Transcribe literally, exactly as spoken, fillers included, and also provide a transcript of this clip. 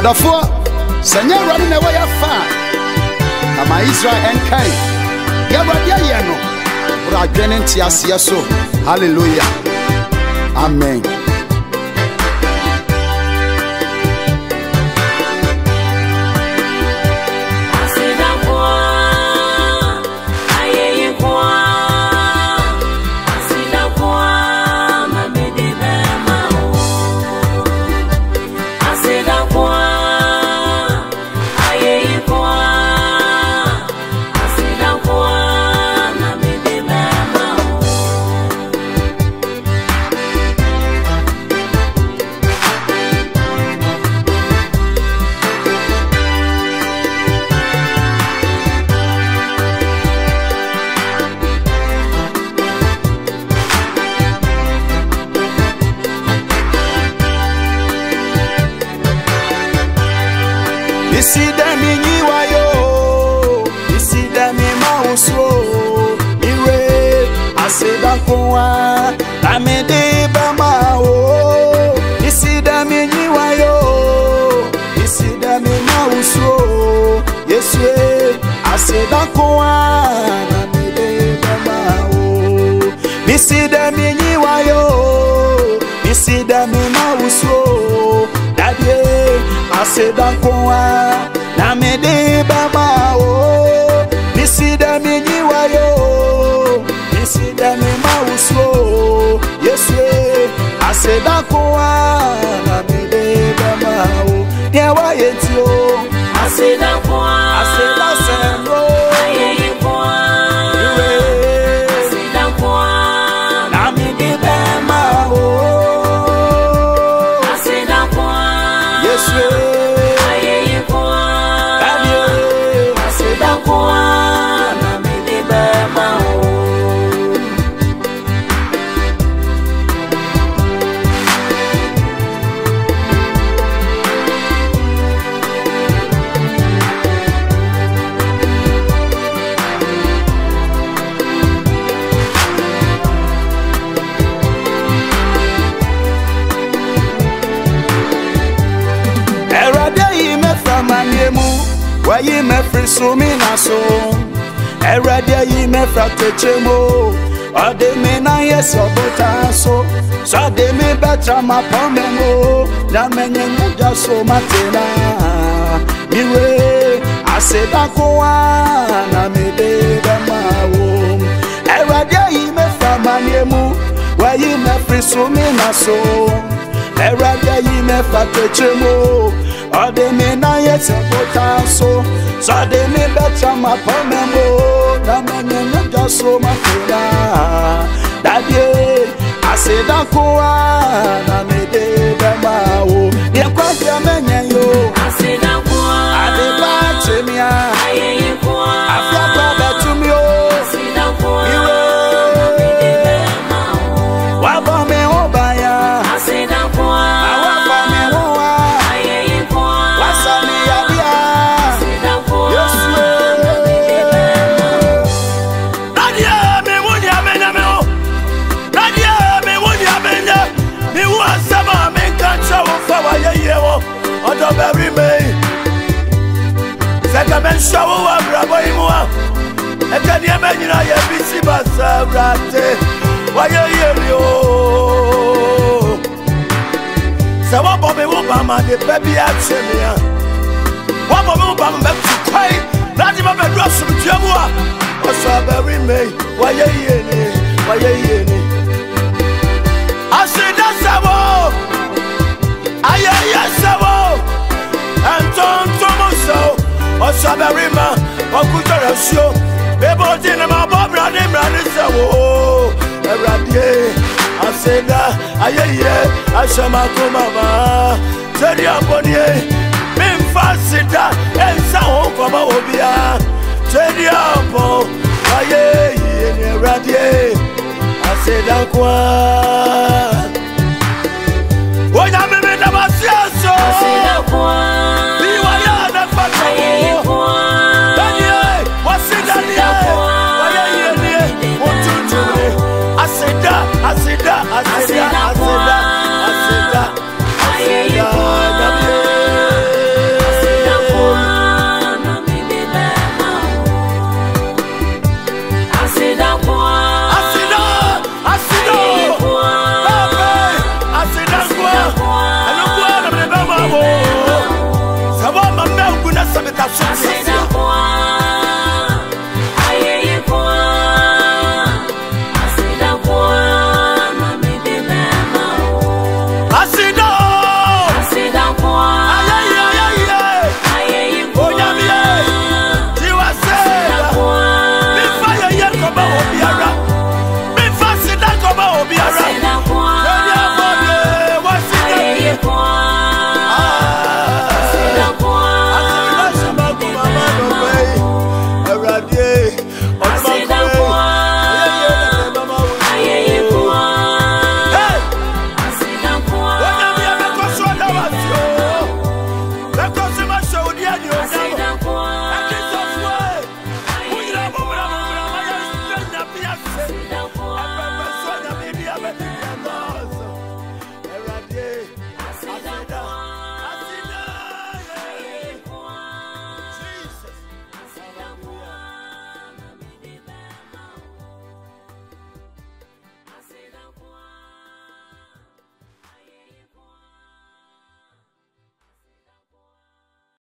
Adafo sanya run na waya fa kama Israel enkai ya radia ye no bra dwene ntiase so hallelujah amen. Isida minyi wayo, isida mi mauso, iwe aseda kwa, amede bamao. Isida minyi wayo, isida mi mauso, Yesue aseda kwa, amede bamao. Isida minyi wayo, isida mi mauso, dadie aseda kwa. Na mede baba o nisida minyi wayo nisida mi mauso Yesue aseda kwa na mede baba o ya wa yeti o aseda kwa aseda sendo aye kwa aseda kwa na mede baba o aseda kwa Yesue Wayi me friso mi na so Erade yi me fratechemo Ode me na yeso bota so So de me betra ma pomemo Na menye nja so matena Miwe aseda kwa na me de bamawo Erade yi me famaniemu Wayi me friso mi na so Erade yi me fratechemo Ode me na yese bota so So de me betra ma pomemo Na menye nja so matena Dadie aseda kwa na me de bamawo Ye kwa dia menye yo aseda kwa ade ba chemia aye kwa afia kwa betumi o aseda kwa iwe na mede bema wa ba me oba ya aseda kwa awa fa me ho wa aye kwa wa sa me ya dia aseda kwa Yesu na mede bema dadie me woni amenya me o dadie me woni amenya me wa sama me kan chawo fa wa ye ye wo odo beri me Seka men shawo wa brabo imwa Eka ni eme nyina ye bisi basa brate Wa ye ye mi o Se wabo me wuba ma de pebi a chemi ya Wabo me wuba ma mektu kwai Nadi ma bedru asumtue mu a Oso aberi me Wa ye ye ni Wa ye ye ni Asida sawo Aye ye sawo Anton Tomoso Osaberima, Okutorasio, Bebotin, and my Bob Radim Ranisawo, Eradie, Aseda, Aye, Ashamako Mama, Teria Bonie, Bim Fasita, and Sao Koma Obia, Teria Po, Aye, Eradie, Aseda Kwa. When I'm in the Masiaso, aseda kwa Asida, asida, asida, asida, asida, asida, ye